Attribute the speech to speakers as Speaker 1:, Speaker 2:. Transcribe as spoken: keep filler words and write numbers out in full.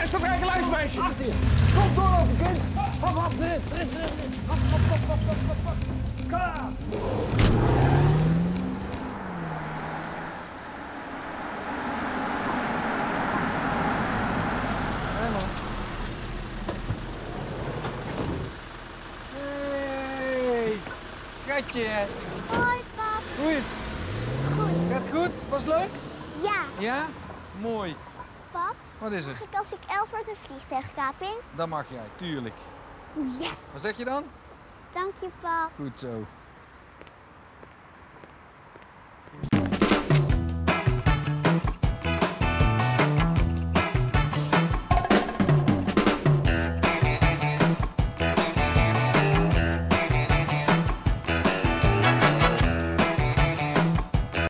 Speaker 1: Luister, zo krijg je luistermeisje.
Speaker 2: Achter je. Kom doorlopen, kind. Hop, hop, erin, erin, erin, erin. Hop, hop, hop, hop, hop, hop, hop. Klaar. Helemaal. Hey, schatje.
Speaker 3: Hoi, pap.
Speaker 2: Hoe is het?
Speaker 3: Goed.
Speaker 2: Gaat het goed? Was het leuk?
Speaker 3: Ja.
Speaker 2: Ja? Mooi.
Speaker 3: Pap,
Speaker 2: Wat is er?
Speaker 3: mag ik als ik elf word een vliegtuigkaping?
Speaker 2: Dat mag jij, tuurlijk.
Speaker 3: Yes.
Speaker 2: Wat zeg je dan?
Speaker 3: Dank je, pap.
Speaker 2: Goed zo.